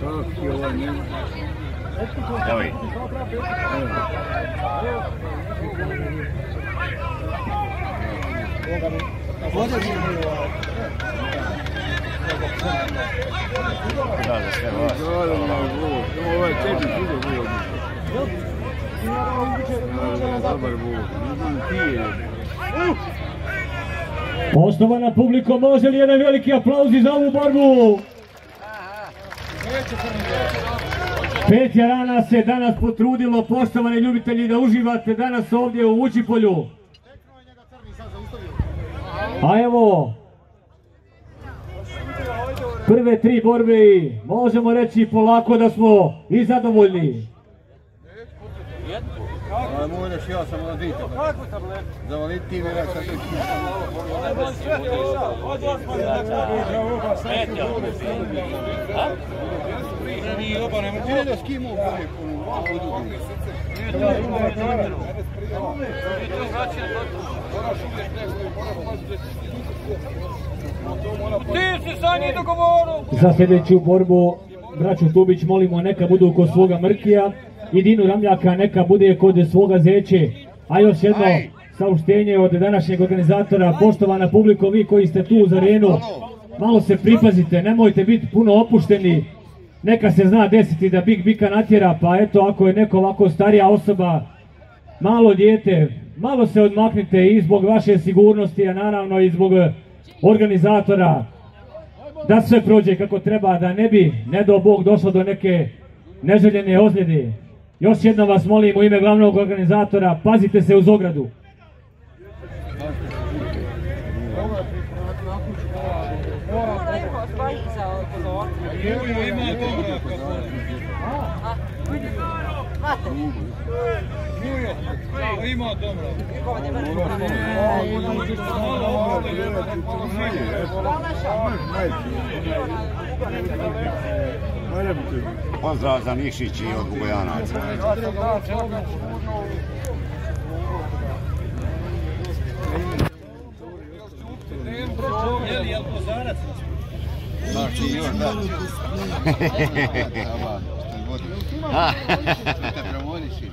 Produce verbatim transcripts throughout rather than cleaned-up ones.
Evo. Da, za sve vas. Ovo je tebi bude bilo. Dobar bog. Poštovana publiko, može li jedan veliki aplauz za ovu borbu? Pet jarana se danas potrudilo, poštovani ljubitelji, da uživate danas ovdje u Vučipolju. A evo, prve tri borbe i možemo reći polako da smo i zadovoljni. Ali možeš ja sam na dvije tablete. Kakvu tabletu? Zavaliti ti mi reći sad ti. Ti ne da s kim mogu bolje ponu. Ti si sa njih dogovoru! Za sljedeću borbu, braću Tubić, molimo neka budu kod svoga Mrkija i Dinu Ramljaka neka bude kod svoga Zeće. A još jedno saopštenje od današnjeg organizatora, poštovana publiko, vi koji ste tu uz arenu, malo se pripazite, nemojte biti puno opušteni, neka se zna desiti da Big Bika natjera, pa eto ako je neko ovako starija osoba, malo dijete, malo se odmaknite i zbog vaše sigurnosti, a naravno i zbog organizatora, da sve prođe kako treba, da ne bi, ne do Bog, došlo do neke neželjene ozljede. Još jednom vas molim u ime glavnog organizatora, pazite se uz ogradu. Ima dobro. Pozdrav za Nikšić i od Bugojanaca. Jeli, jel pozarac? Znači još da. Što te promoniši?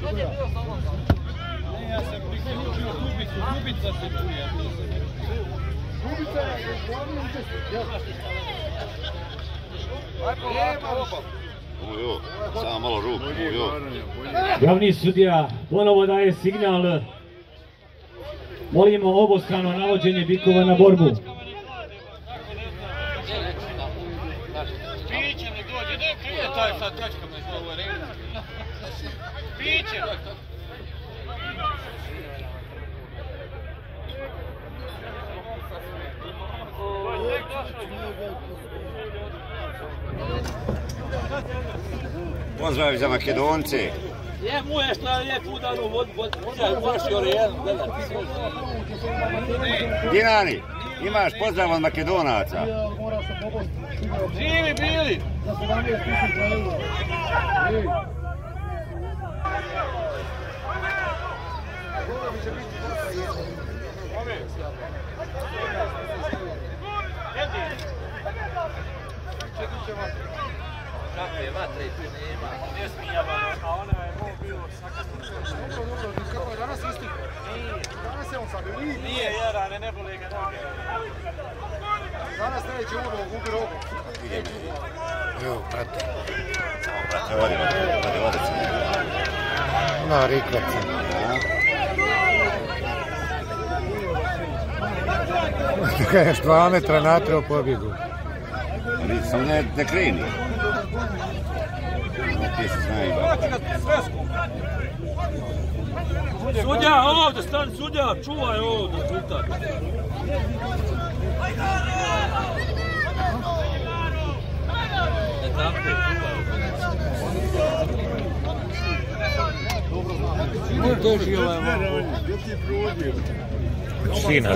Ne, ja sam priključio Dubicu, Dubica se čuje. Dubica je glavni učesnik. Ujo, samo malo ruku, ujo. Glavni sudija ponovo daje signal. Molimo obostrano navođenje bikova na borbu. Piće ne dođe, ne krije taj sad tačkama iz ovo arena. Piće! Pozdrav za Makedonce. Je mu je šta je udanu vodu, moraš i orijenu, gledati. Dinani, imaš pozdrav od Makedonaca. Živi bili! Kako je vatra i tu nema? Ne smijavano, a ona je ovo bilo sakasno. Kako je danas isti? Danas je on sad ili? Nije jedan, ne boli ga noge. Danas neće uvo, gubi rogu. Evo, brate. Samo, brate, vodi, vodi, vodi se. Na, rikvaci. Kada je dva metra natreo pobjegu. Vidi, samo ne kreni. Ti se znaju. Sudja, ovdje, stani sudja, čuvaj ovdje, slutaj. Ne tako, čuvaj. Doži ovaj malo. Sina.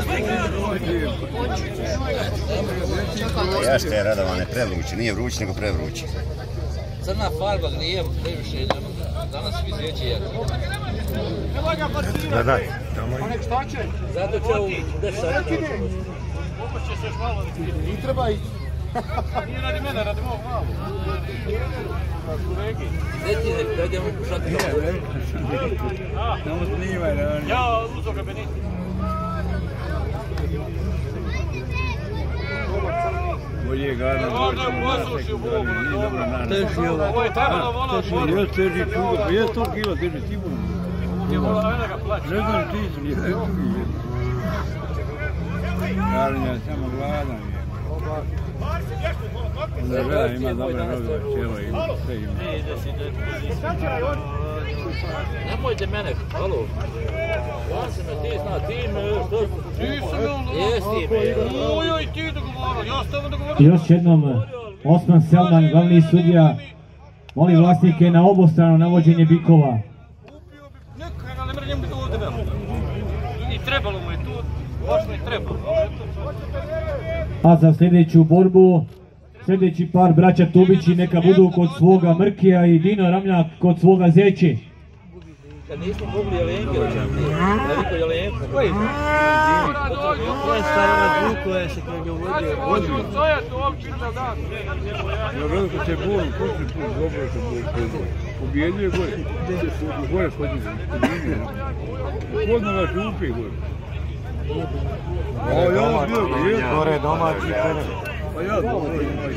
Ja što je Radovane prevrući, nije vrući nego prevrući. Crna farba nije previše, danas svi zveći jedan. Da, da. Zato će u deset sati. I treba ići. Nije radi mene, radi mog malu. Neći nek da idemo pušati ga. Samo snimaj, ne vani. Ja uzo ga Beniti. Bolje je garno. Ovdje je poslušio Bogu. Teži je ovo. Ovo je trebalo volati. Teži je, teži čugo. Pa je sto kila, teži sigurno. Ti je volao ene ga plaći. Ne znam ti su, je teži. Garnja, samo gladan je. Onda gleda, ima dobre robe, čelo ima, sve ima. Nemojte mene, halo. Ja sam me, ti zna, ti me, što su? Ti su me ono. Jesi me. Ojoj, ti dogovorao, ja stavim dogovorao. Još jednom Osman Selman, glavni sudija, moli vlasnike na obostrano navođenje bikova. Neka, ne mrem biti ovdje velo. I trebalo mu je tu, baš mu je trebalo. A za sljedeću borbu, sljedeći par braća Tubići neka budu kod svoga Mrkija i Dino Ramljak kod svoga Zeće. Kad nismo mogli Jelenke, veliko Jelenka. Koji? To je stara zvuko, je se kada ga vodio. Hoćemo stojati u ovom čitav dan. Ja gledam kad se borim, prošli put, dobro se borim. Pobjedio je gore. Gore hodim, pobjedio je. Hodno vas upi gore. O, ja bio ga, Gore domaći trener. pa ja dobro imaj.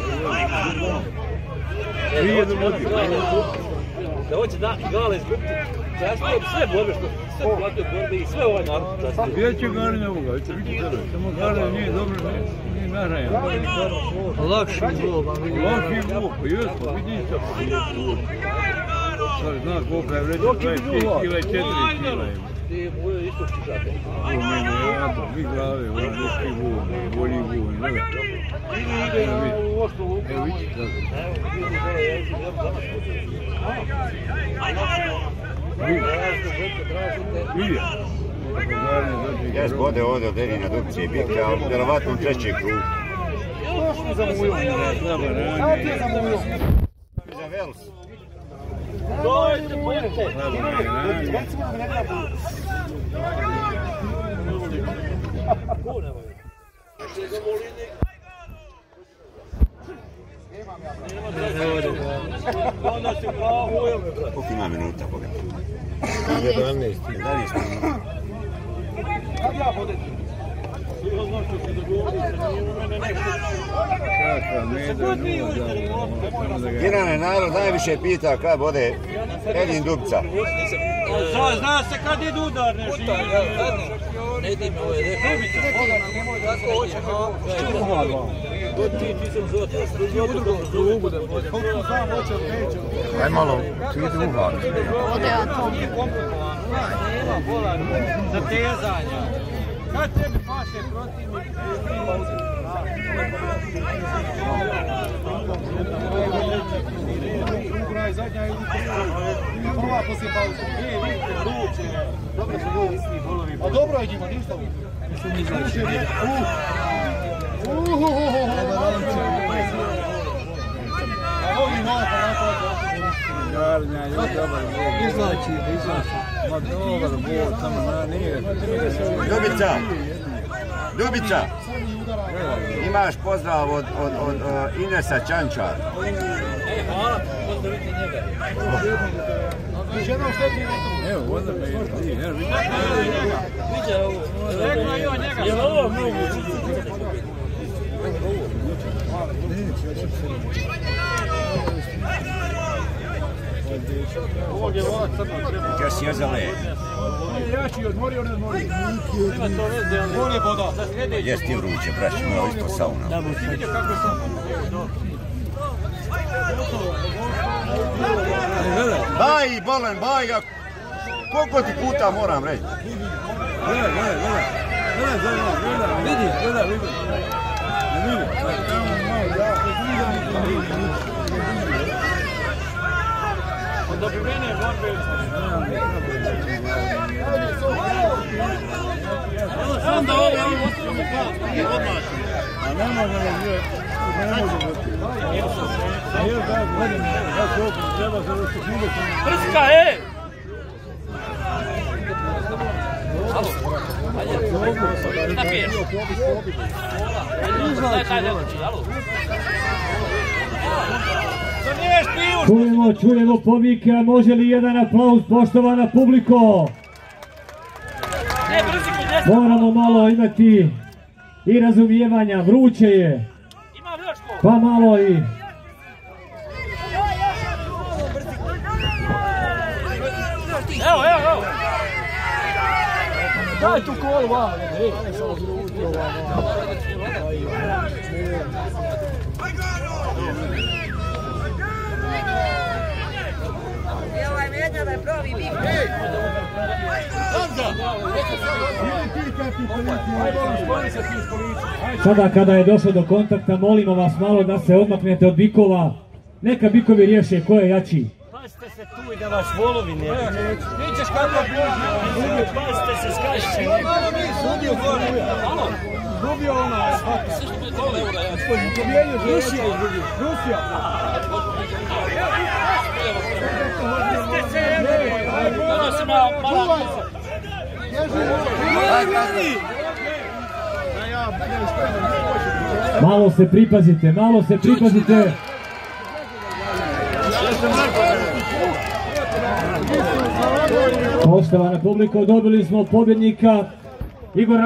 Nije dovodio. Da hoće da Gale izgubiti. Častio bi sve borbe, što sve platio borbe i sve ovaj narod častio. Gdje će Garnja ovoga, eto vidite tebe. Samo Garnja nije dobro, nije narajan. Lakši bilo, ba vidi. Lakši bilo, pa jesmo, vidi se. Sad zna koliko je vreća, dvadeset kila i četiri kila ima. Ti moje isto štižate. U mene je jako, vi glave, ona neki vuk, bolji vuk, ne da. Ide u oštru luku. Evo vidite sad. Evo, vidi dole, ja ću jedno danas početi. Vidi. Jes bode ovdje od Edina Dubce i Bike, ali vjerovatno u treći krug. Za Vels. Dojte, pojete! Koliko ima minuta, Boga? jedanaest. jedanaest minuta. Ginane narod najviše pita kad bude Edin Dubca. Zna se kad idu udar, ne živi. Ne idi me ove reći. Kako hoće kao? Ti ti sam zove. Aj malo, ti ide uhar. Nije komplikovan. Nema bola za tezanja. Kad tebi paše protivnik? Ugraj zadnja i prva poslije pauze. Nije, vidite, ruče. Dobro su bili isti bolovi. A dobro je njima, ništa mi. Nisu mi znači. A ovi nova pa nakon. Garnja je dobar bol. Izlači, izlači. Ma dobar bol, samo na nije. Dubica! Dubica! Imaš pozdrav od, od, od uh, Inesa Čančara. E, hvala, pozdravite njega. Evo, voda me je ti, evo vidi. Viđa ovo. Rekla i on njega. Je li ovo moguće? Ovdje je vola crno. Kaj si jezale? On je jači, odmori, on je odmori. Nema to veze, ali on je voda. Za sljedeći. Jes ti vruće, braći, moja isto sauna. Vidio kako je sam. Baj, bolan, baj, ja... Koliko ti puta moram reći? Gledaj, gledaj, gledaj. Gledaj, gledaj, gledaj. Vidi, gledaj, vidi. Ne vidi. Od dobivene borbe. Onda ovo je ovo ostalo odmah. A ne može da je, ne može biti. A je da gledam, ja se opet treba završiti knjigu. Prska, e! Alo, ajde. Šta piješ? Daj taj neloči, alo. Čujemo, čujemo povike, a može li jedan aplauz, poštovana publiko? Moramo malo imati i razumijevanja, vruće je, pa malo i... Evo, evo, evo! Daj tu kolu, va! Evo je mednja da je pravi bih. Sada kada je došlo do kontakta, molimo vas malo da se odmaknete od bikova. Neka bikovi riješe ko je jači. Pazite se tu i da vas volovi ne neću. Nećeš kako buđe. Pazite se, skašće. Malo mi sudio gore. Alo. Dobio ona. Pobjedio Rusija. Rusija. Malo se pripazite, malo se pripazite. Poštovana publiko, dobili smo pobjednika Igora